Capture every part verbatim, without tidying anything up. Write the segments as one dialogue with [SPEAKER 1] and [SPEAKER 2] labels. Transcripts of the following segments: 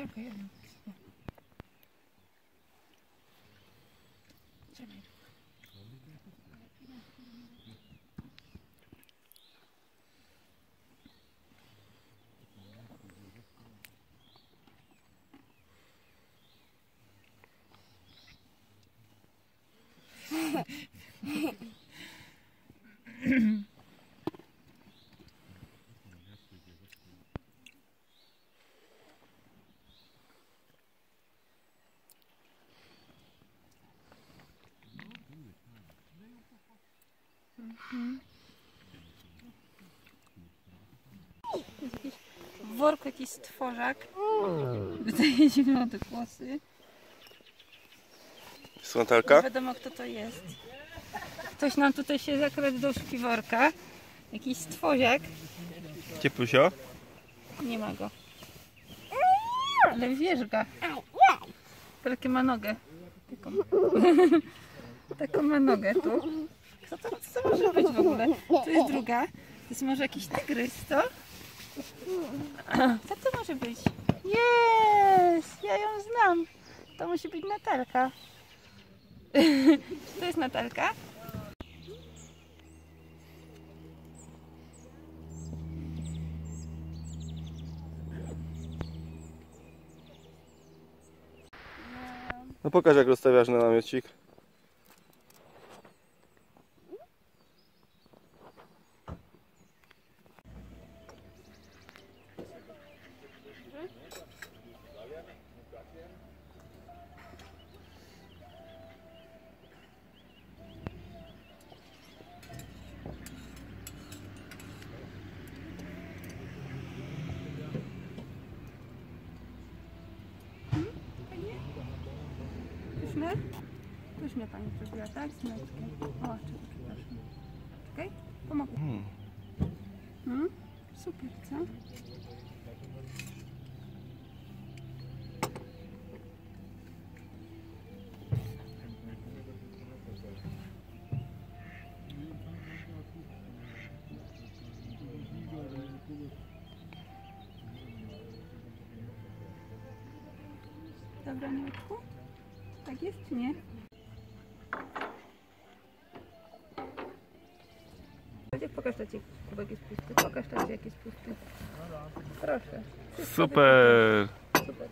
[SPEAKER 1] Tylko jedno. Trzymaj. Mhm. Jest jakiś w worku jakiś stworzak. Wydaje się miał te włosy.
[SPEAKER 2] Słontelka?
[SPEAKER 1] Nie wiadomo kto to jest. Ktoś nam tutaj się zakradł do śpiworka. Jakiś stworzak.
[SPEAKER 2] Cieplusio?
[SPEAKER 1] Nie ma go. Ale wierzga. Takie ma nogę. Taką. Taką ma nogę tu. Co to, co to może być w ogóle? Tu jest druga. To jest może jakiś tygrys, co? Co to może być? Jest! Ja ją znam. To musi być Natalka. Czy to jest Natalka?
[SPEAKER 2] No pokaż jak rozstawiasz na namiotcik.
[SPEAKER 1] Pyszne? Pyszne pani zrobiła, tak? Z mleczkiem. O, czekaj, przepraszam. Czekaj, pomogę.
[SPEAKER 2] Hmm.
[SPEAKER 1] Hmm? Super, co? Dobra, Miłeczku? Tak jest, czy nie? Pokaż tacie, kubek jest pusty. Pokaż tacie, jak jest pusty. Proszę.
[SPEAKER 2] Super!
[SPEAKER 1] Super.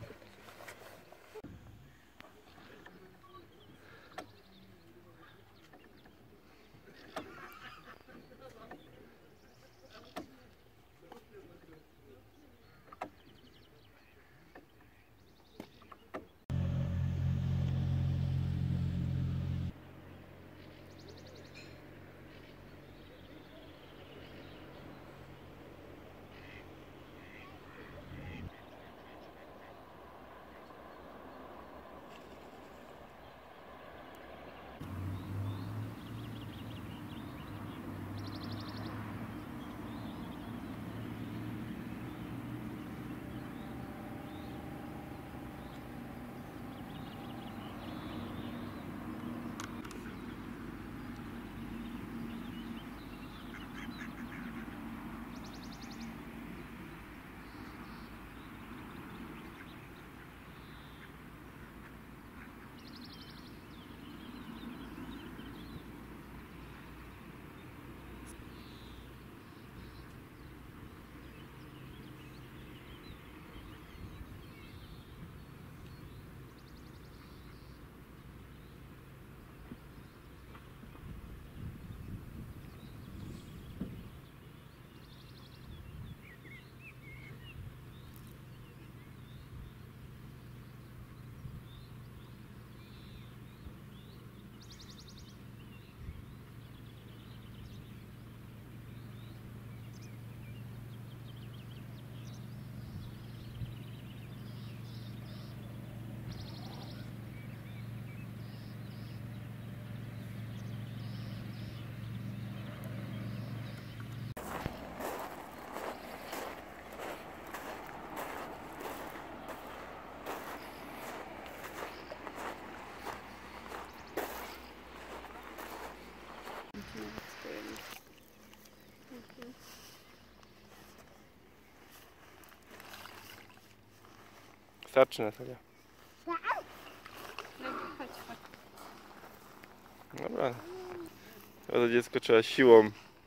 [SPEAKER 2] Starczy, Natalia.
[SPEAKER 1] Dobra, chodź, chodź.
[SPEAKER 2] Dobra. To dziecko trzeba siłą.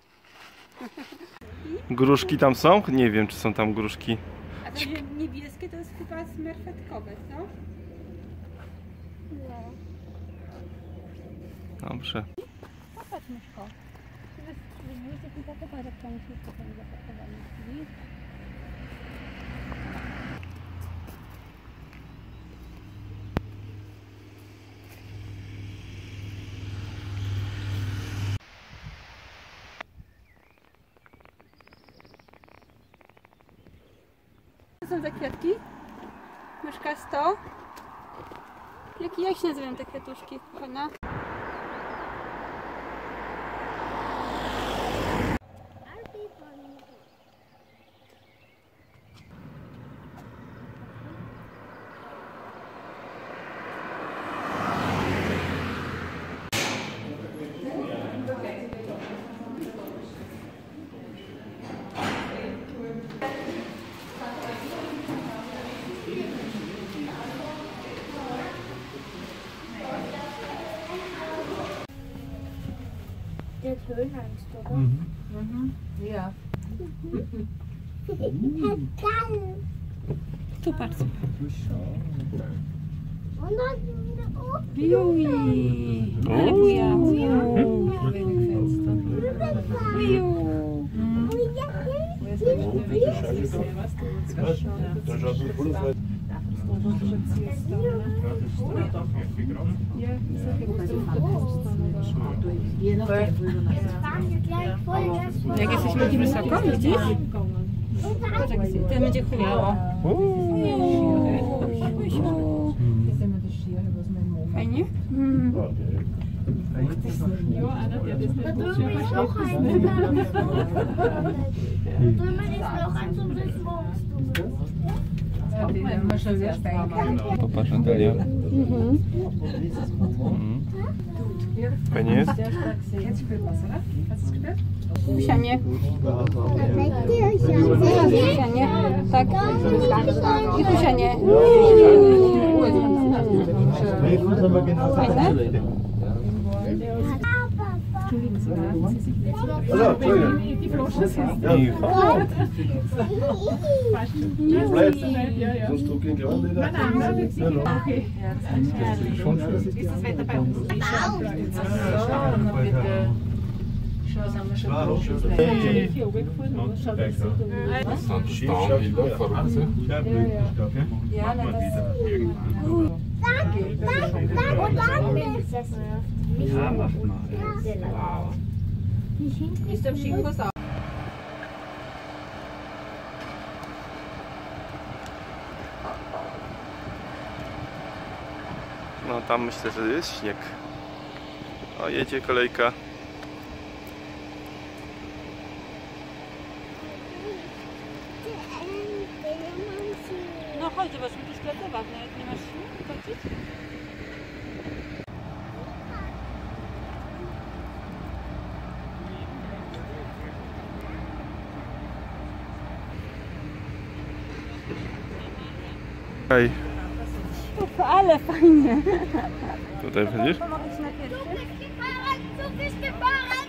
[SPEAKER 2] Gruszki tam są? Nie wiem, czy są tam gruszki.
[SPEAKER 1] A to niebieskie to jest chyba smerfetkowe, co?
[SPEAKER 3] No.
[SPEAKER 2] Dobrze.
[SPEAKER 1] Popatrz, myszko.
[SPEAKER 3] Widzicie, kilka towarów tam wszystko tam zapakowane. Widzisz?
[SPEAKER 1] Co są za kwiatki? Myszka sto. Jak, jak się nazywają te kwiatuszki, kochana?
[SPEAKER 3] Det er tønangst, oder?
[SPEAKER 2] Mhm.
[SPEAKER 1] Mhm. Ja. Tu patrz.
[SPEAKER 3] Und dann oben.
[SPEAKER 1] Jui. Ale buja. Juju. Jak jesteśmy tu wysoko, widzisz? Ten będzie chujało. Fajnie? Mm.
[SPEAKER 3] Da drüben ist noch ein. Da drüben ist noch ein zum Morgens.
[SPEAKER 2] Popatrz, Natalia. Mhm. Fajnie jest?
[SPEAKER 1] Sianie. Sianie. Tak. I tu sianie. Fajne?
[SPEAKER 2] Also, Entschuldigung. Sonst du gehen gerade wieder.
[SPEAKER 4] Okay. Ist das Wetter bei uns?
[SPEAKER 3] Ja,
[SPEAKER 4] macht mal.
[SPEAKER 3] Wow.
[SPEAKER 1] Ist im Skikurs auch.
[SPEAKER 2] No tam myślę, że jest śnieg. O, jedzie kolejka.
[SPEAKER 1] No chodź, zobaczmy, to jest bardzo ważne. Jak nie masz siły chodzić?
[SPEAKER 2] Hej,
[SPEAKER 1] Ale fajnie.
[SPEAKER 2] tutaj widzisz?
[SPEAKER 1] Pomogę ci na pierwszy.
[SPEAKER 3] Du bist gefahren, du bist gefahren.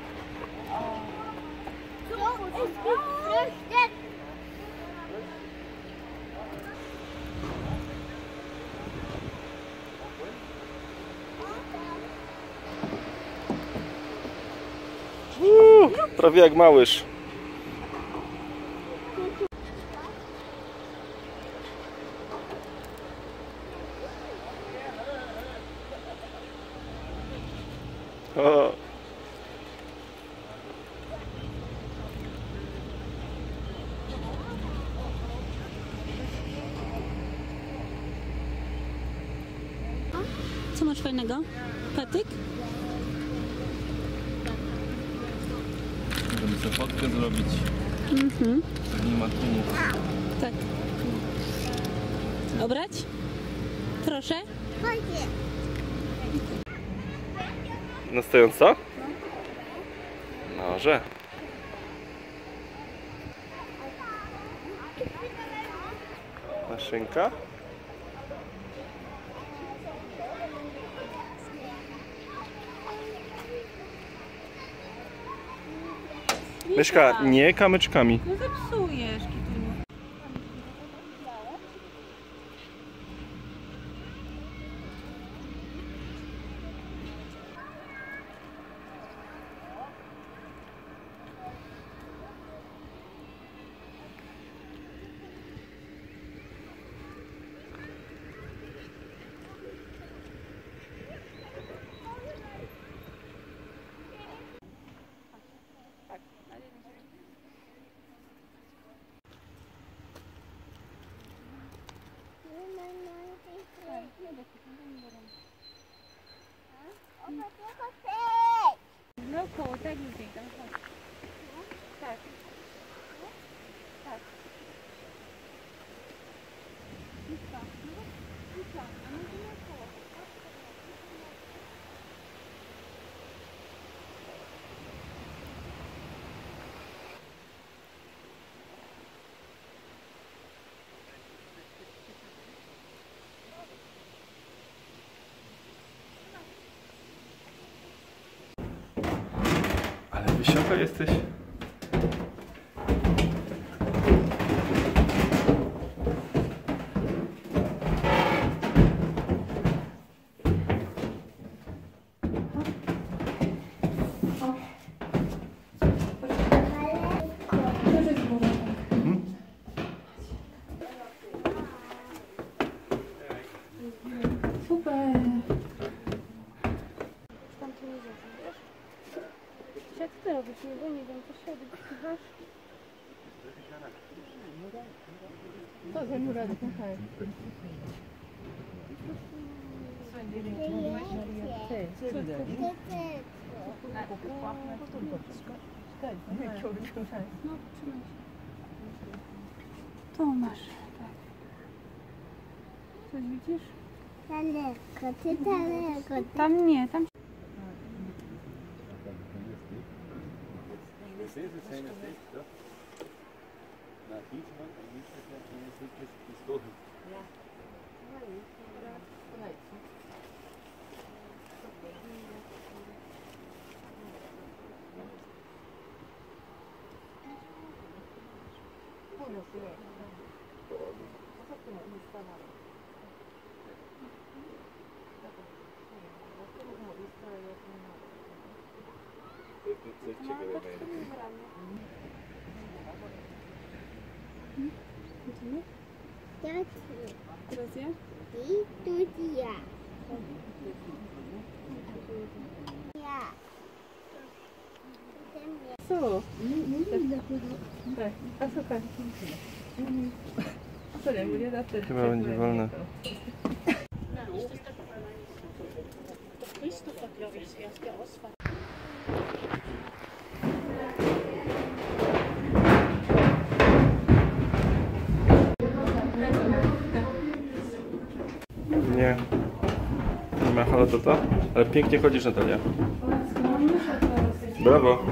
[SPEAKER 3] Du ist geflüchtet.
[SPEAKER 2] Uuu, prawie jak małyż. O.
[SPEAKER 1] Co masz fajnego? Patyk?
[SPEAKER 2] Możemy sobie fotkę zrobić.
[SPEAKER 1] Mhm.
[SPEAKER 2] Nie ma tłumu.
[SPEAKER 1] Tak. Obrać? Proszę.
[SPEAKER 3] Heute.
[SPEAKER 2] Na stojąco? Może. Maszynka. Myszka, nie kamyczkami.
[SPEAKER 1] No zepsujesz, Kituniu. No koło tak ludzie idą. Tak. Tak. Liczba. Liczba. A może nie koło.
[SPEAKER 2] Ale wysoka jesteś.
[SPEAKER 1] Super. Tam tu nie wiesz, wiesz? Jak ty robisz? Nie wiem, nie wiem, co się odbywasz. Co za murady, kochaj. No, trzymaj się. Tu masz, tak. Coś widzisz?
[SPEAKER 3] Daleko, ty daleko.
[SPEAKER 1] Tam nie, tam. Teraz ja?
[SPEAKER 3] I tu ja. Ja.
[SPEAKER 1] Co? Tak, a słuchaj. Sorry, bo nie da też.
[SPEAKER 2] Chyba będzie wolne. Nie. Nie ma halotota, ale pięknie chodzisz, Natalia. Brawo.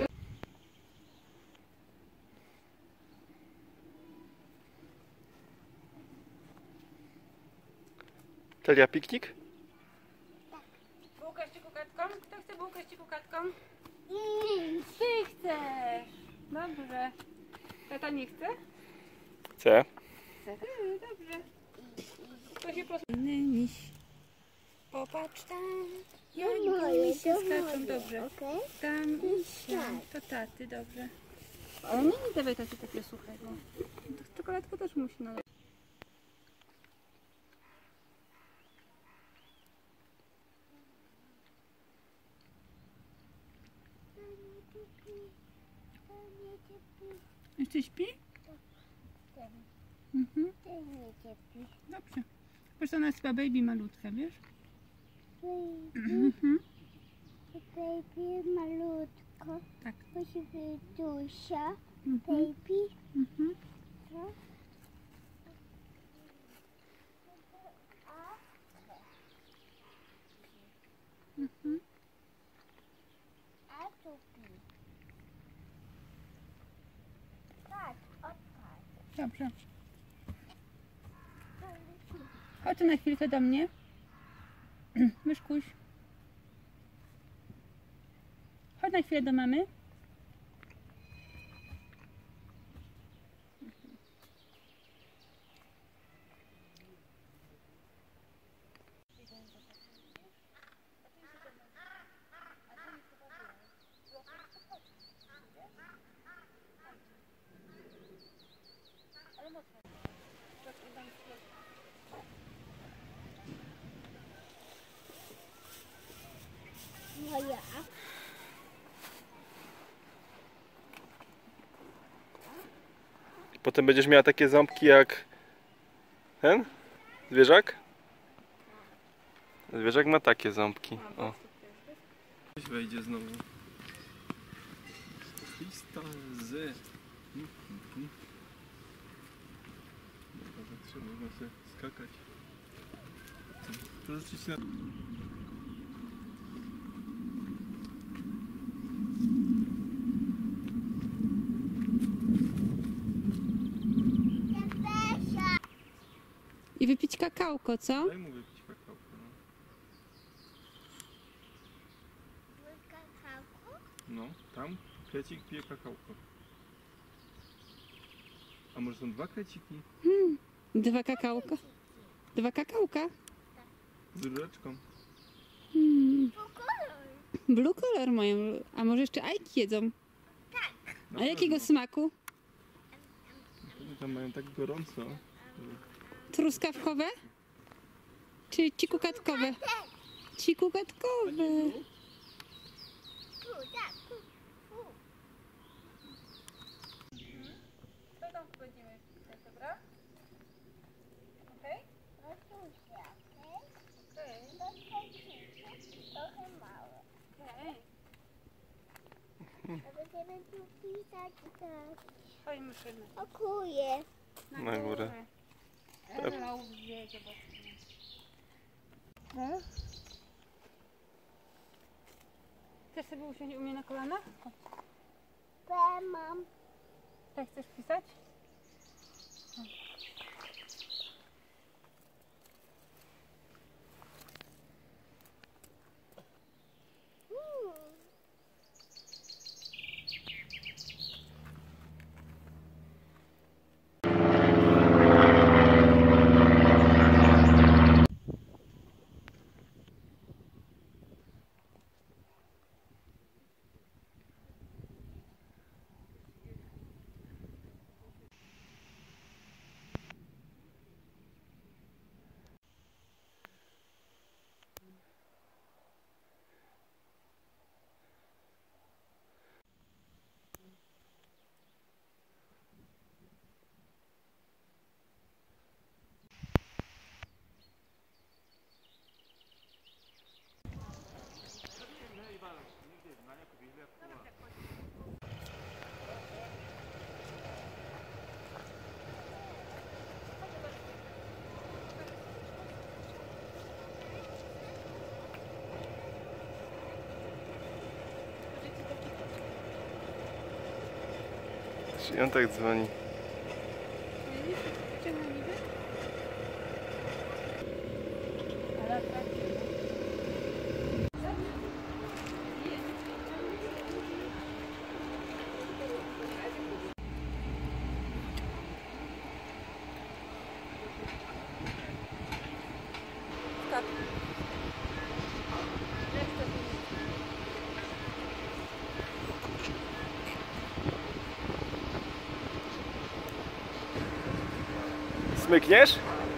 [SPEAKER 2] Natalia, piknik?
[SPEAKER 1] Bułkę z cikukatką? Kto chce bułkę z cikukatką? Ty chcesz. Dobrze. Tata nie chce?
[SPEAKER 2] Chcę.
[SPEAKER 1] Chce. Dobrze. To się proszę. Miś. Popatrz tam. Ja nie się skaczą, dobrze. Tam i tam. To taty, dobrze. Ale nie, nie dawaj taty takiego suchego. Czekoladka też musi należeć. Jeszcze śpi? Mhm. Dobrze. Proszę, ona jest chyba baby malutka, wiesz? Mhm.
[SPEAKER 3] Baby malutko.
[SPEAKER 1] Tak.
[SPEAKER 3] Musi być Dusia.
[SPEAKER 1] Mhm.
[SPEAKER 3] Baby.
[SPEAKER 1] Mhm.
[SPEAKER 3] Tak.
[SPEAKER 1] Mhm.
[SPEAKER 3] A tu pi. Tak, odpal.
[SPEAKER 1] Dobrze. Chodź tu na chwilkę do mnie. Myszkuś. Chodź na chwilę do mamy.
[SPEAKER 3] No ja.
[SPEAKER 2] Potem będziesz miała takie ząbki jak ten zwierzak? Zwierzak ma takie ząbki. O. Wejdzie znowu. Lista z. Trzeba sobie skakać. Przerzucić na...
[SPEAKER 1] I wypić kakałko, co?
[SPEAKER 2] Daj mu wypić kakałko. No, tam krecik pije kakałko. A może są dwa kreciki?
[SPEAKER 1] Hmm. Dwa kakałka. Dwa kakałka.
[SPEAKER 2] Z rureczką.
[SPEAKER 1] Hmm. Blue color mają. A może jeszcze ajki jedzą? A jakiego smaku?
[SPEAKER 2] Oni tam mają tak gorąco.
[SPEAKER 1] Truskawkowe? Czy cikukatkowe? Cikukatkowe. Co tam będziemy pisać, dobra? Okej?
[SPEAKER 3] Trochę małe. Będziemy tu pisać tak.
[SPEAKER 1] Chodź, muszymy.
[SPEAKER 3] Okuję.
[SPEAKER 2] Na górę.
[SPEAKER 1] Chcesz sobie usiąść u mnie na kolanach?
[SPEAKER 3] P mam.
[SPEAKER 1] Tak chcesz pisać?
[SPEAKER 3] Hmm.
[SPEAKER 2] I on tak dzwoni. Smykniesz?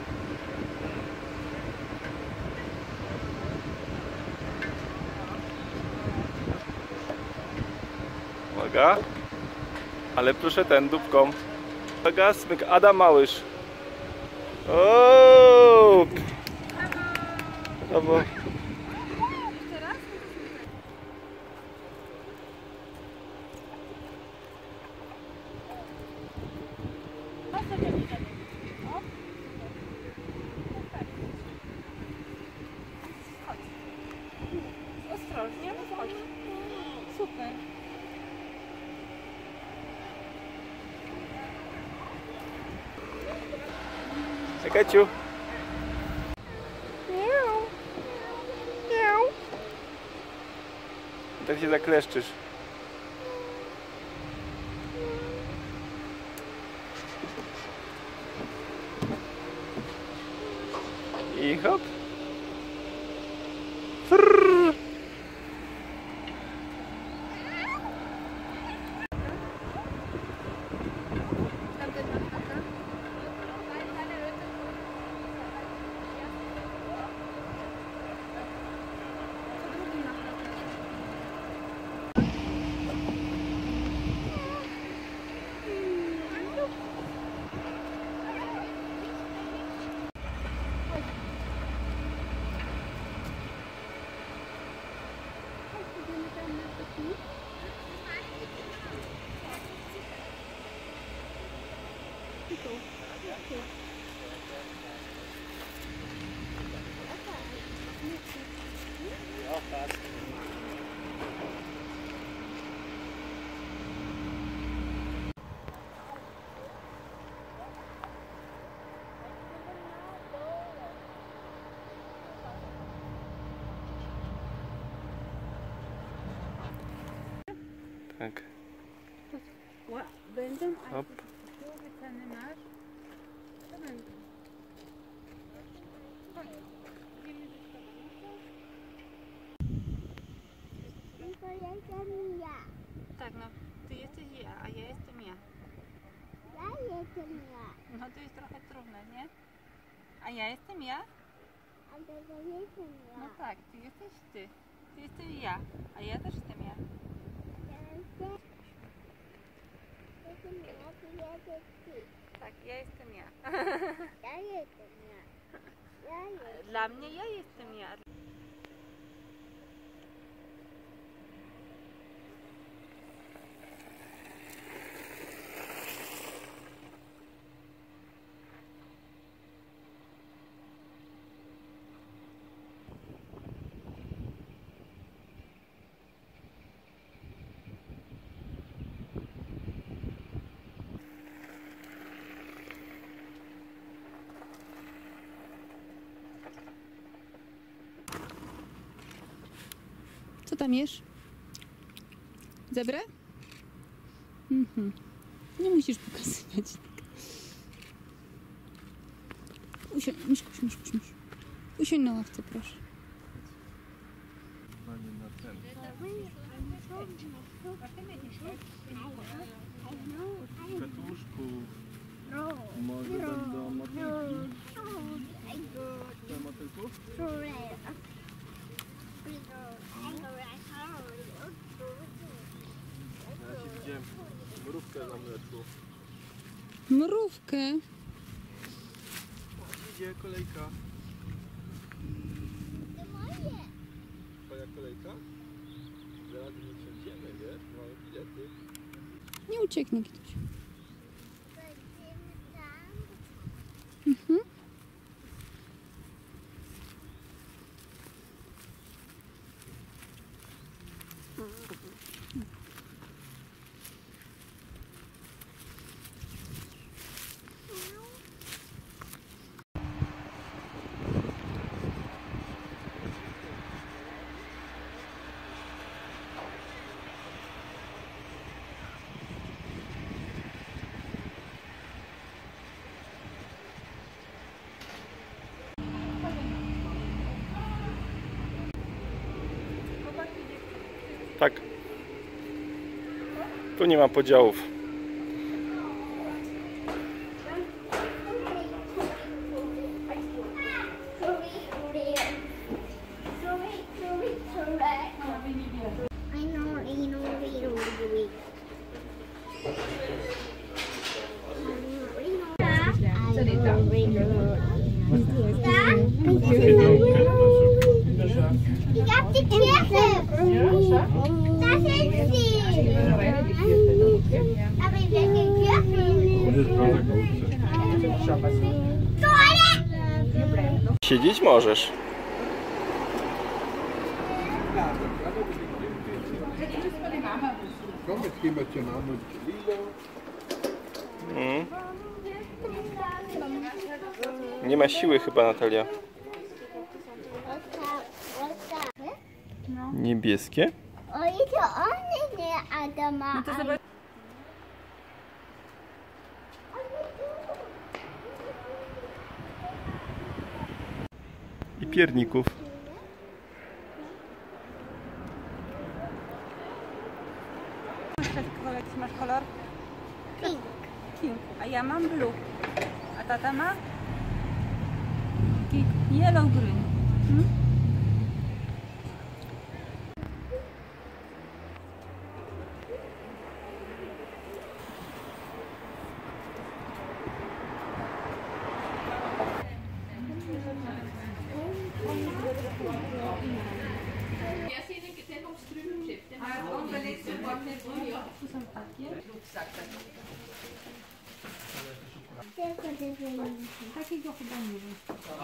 [SPEAKER 2] Uwaga. Ale proszę ten dupką. Uwaga, smyk. Adam Małysz. O! Brawo.
[SPEAKER 1] Ostrożnie, chodź. Super.
[SPEAKER 2] Czekajciu.
[SPEAKER 3] Miau. Miau.
[SPEAKER 2] Tak się zakleszczysz. I hop. Frrr.
[SPEAKER 3] Tamten masz tata?
[SPEAKER 2] Tak.
[SPEAKER 1] Będą, a
[SPEAKER 2] Hop.
[SPEAKER 1] jakie ceny masz? To będą. Tak, no ty jesteś ja, a ja jestem ja.
[SPEAKER 3] Ja jestem ja.
[SPEAKER 1] No to jest trochę trudne, nie? A ja jestem ja?
[SPEAKER 3] A to to jestem ja.
[SPEAKER 1] No tak, ty jesteś ty. Ty jesteś ja, a ja też jestem ja.
[SPEAKER 3] Ja jestem... Jestem ja, ty jesteś ty.
[SPEAKER 1] Tak, ja jestem ja.
[SPEAKER 3] Ja jestem ja. Ja jestem.
[SPEAKER 1] Dla mnie ja jestem ja. Co tam jesz? Zebrę? Mhm. Nie musisz pokazywać. Usiądź, mysz, mysz, mysz, mysz. Usiądź na ławce, proszę.
[SPEAKER 2] Kwiatuszku. Może będą motylki? Te motylków? Ja ci widziałem mrówkę na mleczku.
[SPEAKER 1] Mrówkę?
[SPEAKER 2] Idzie kolejka.
[SPEAKER 3] To moje.
[SPEAKER 2] Twoja kolejka? Zaraz nie wsiądziemy, wiesz? Mamy bilety.
[SPEAKER 1] Nie ucieknie kiedyś.
[SPEAKER 3] Będziemy tam.
[SPEAKER 1] Mhm.
[SPEAKER 2] Tak. Tu nie ma podziałów.
[SPEAKER 3] I know, I know, I know, I Ich hab die Kirche. Das ist sie. Aber ich will die Kirche.
[SPEAKER 2] Siedzieć możesz.
[SPEAKER 5] Komm, jetzt gehen wir zur Mama und Lila.
[SPEAKER 2] Mm. Nie ma siły chyba, Natalia. Niebieskie?
[SPEAKER 3] O, i to one nie Adama.
[SPEAKER 1] No to zobacz.
[SPEAKER 2] I pierników.
[SPEAKER 1] Jaki masz kolor?
[SPEAKER 3] Pink.
[SPEAKER 1] Pink. A ja mam blue. A tata ma? Taki yellow green. Hmm? Tu są takie.
[SPEAKER 3] Takiego chyba nie wiem.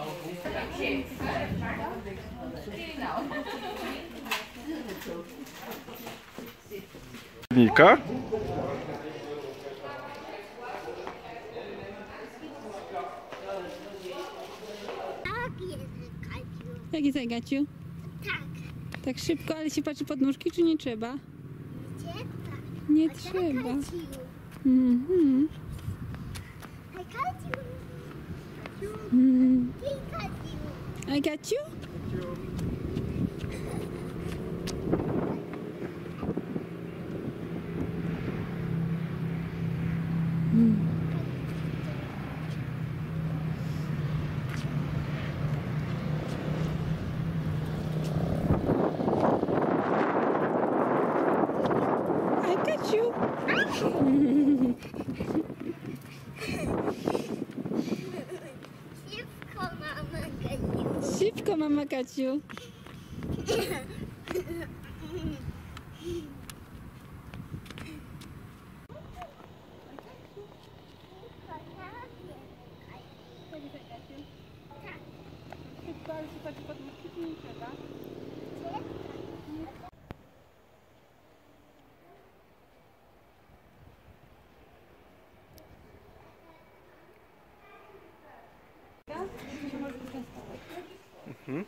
[SPEAKER 2] Nika?
[SPEAKER 3] Jak jest, Agaciu?
[SPEAKER 6] Tak.
[SPEAKER 3] Tak szybko, ale się patrzy pod nóżki, czy nie trzeba?
[SPEAKER 6] Gdzie? Tak.
[SPEAKER 3] Nie trzeba.
[SPEAKER 6] Agaciu.
[SPEAKER 3] Mhm.
[SPEAKER 6] Agaciu.
[SPEAKER 3] Mhm.
[SPEAKER 6] Agaciu.
[SPEAKER 3] Agaciu? Agaciu?
[SPEAKER 6] Szybko, mama, Agaciu.
[SPEAKER 3] Szybko, mama Kaciu. Szybko, ale się patrzy pod nóżki, czy nie trzeba?
[SPEAKER 2] Mhm.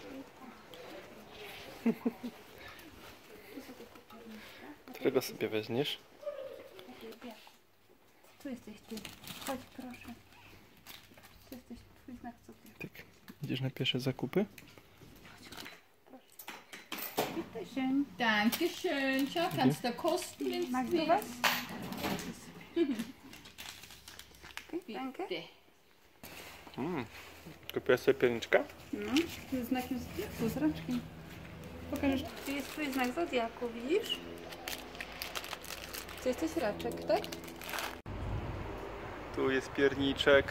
[SPEAKER 2] Którego sobie weźmiesz?
[SPEAKER 3] Tu jesteś ty. Chodź, proszę. Tu jesteś twój znak, co ty.
[SPEAKER 2] Tak. Idziesz na pierwsze zakupy?
[SPEAKER 3] Bitteschön.
[SPEAKER 4] Dankeschön. Schau, kannst du kosten, wenn
[SPEAKER 3] Magst
[SPEAKER 4] du
[SPEAKER 3] du was?
[SPEAKER 4] willst.
[SPEAKER 3] Danke.
[SPEAKER 4] Bitte.
[SPEAKER 2] Mm. Kupiłaś sobie pierniczka?
[SPEAKER 3] No, to jest znakiem zodiaku, z rączkiem. Pokażesz, tu jest twój znak zodiaku, widzisz? To jesteś raczek, tak?
[SPEAKER 2] Tu jest pierniczek.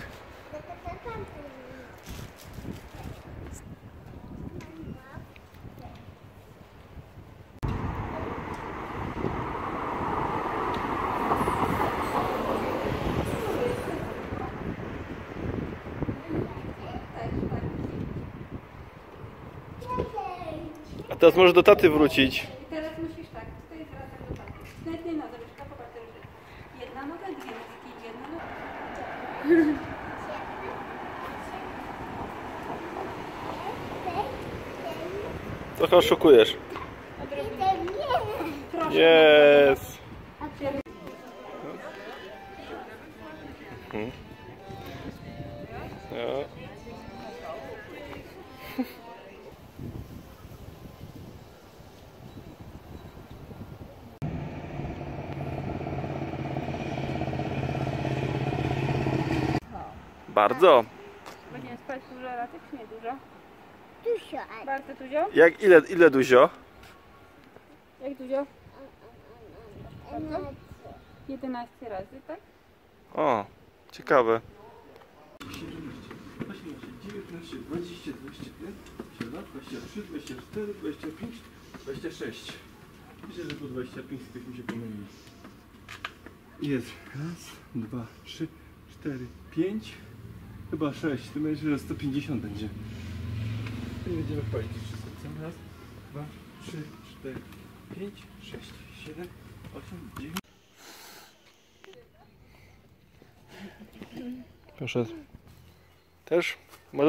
[SPEAKER 2] A teraz możesz do taty wrócić.
[SPEAKER 3] I teraz musisz tak, tutaj wracam do taty. Nawet nie noga, wiesz, popatrz, że jedna noga, dwie nogi, jedna noga.
[SPEAKER 2] Trochę oszukujesz.
[SPEAKER 3] Proszę.
[SPEAKER 2] Jest. Mhm. Ja. Bardzo.
[SPEAKER 3] Będziemy spać dużo raczek, czy nie dużo?
[SPEAKER 6] Dużo.
[SPEAKER 3] Bardzo dużo?
[SPEAKER 2] Jak ile, ile Duzio?
[SPEAKER 3] Jak dużo? jedenaście razy, tak?
[SPEAKER 2] O, ciekawe.
[SPEAKER 7] dziewiętnaście, dwadzieścia, dwadzieścia jeden, dwadzieścia trzy, dwadzieścia cztery, dwadzieścia pięć, dwadzieścia sześć. Myślę, że po dwadzieścia pięć z tych mi się pomyliło. Jest raz, dwa, trzy, cztery, pięć, chyba sześć. To myślę, że sto pięćdziesiąt będzie. I będziemy wchodzić wszystko. Raz, dwa, trzy, cztery, pięć, sześć, siedem, osiem, dziewięć.
[SPEAKER 2] Proszę. Też? Może...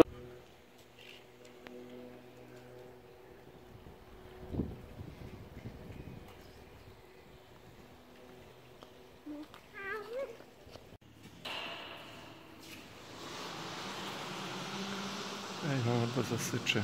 [SPEAKER 2] Ej, no chyba zasyczy.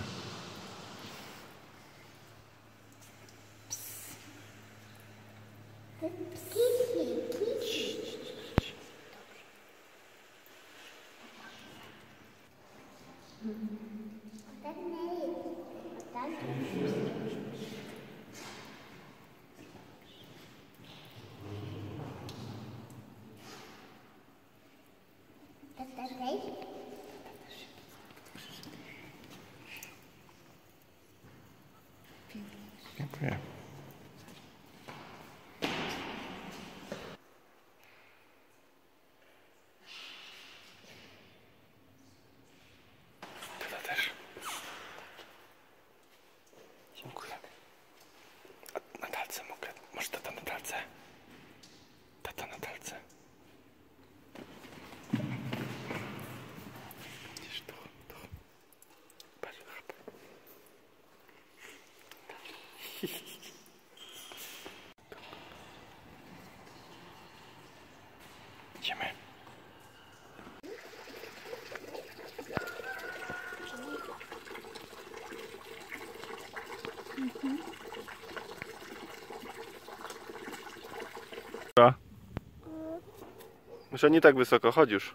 [SPEAKER 2] Że nie tak wysoko, chodź już.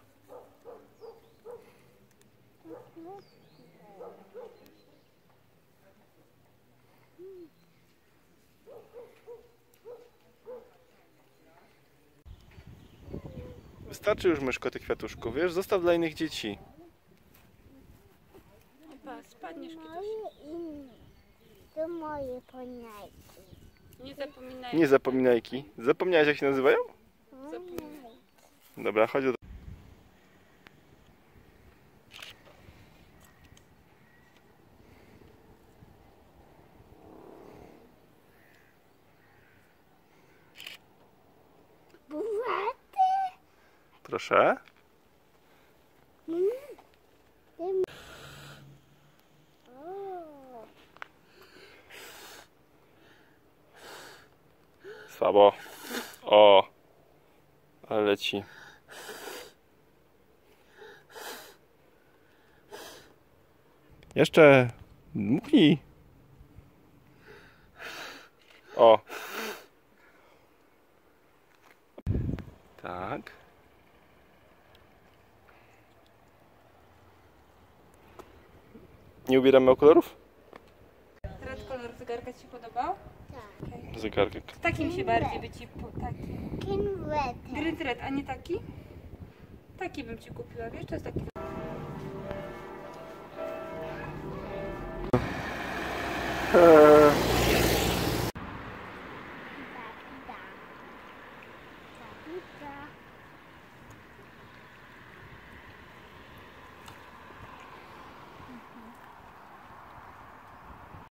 [SPEAKER 2] Wystarczy już, myszko, tych kwiatuszków, wiesz? Zostaw dla innych dzieci.
[SPEAKER 3] Opa, spadniesz kiedyś.
[SPEAKER 6] Moje inne. To moje poniajki.
[SPEAKER 3] Nie zapominaj.
[SPEAKER 2] Nie zapominajki. Zapomniałeś, jak się nazywają?
[SPEAKER 3] Zapominaj.
[SPEAKER 2] Dobra, chodź do...
[SPEAKER 6] Bułaty?
[SPEAKER 2] Proszę.
[SPEAKER 6] O,
[SPEAKER 2] Słabo. O. Ale leci. Jeszcze. Dmuchnij. O. Tak. Nie ubieramy okularów?
[SPEAKER 3] Teraz kolor zegarka ci się podobał?
[SPEAKER 6] tak.
[SPEAKER 2] Zegarek.
[SPEAKER 3] Takim się bardziej by ci... po- Taki.
[SPEAKER 6] Kinwety.
[SPEAKER 3] Grid red, a nie taki? Taki bym ci kupiła, wiesz? To jest taki...
[SPEAKER 6] Da, da. Da, da.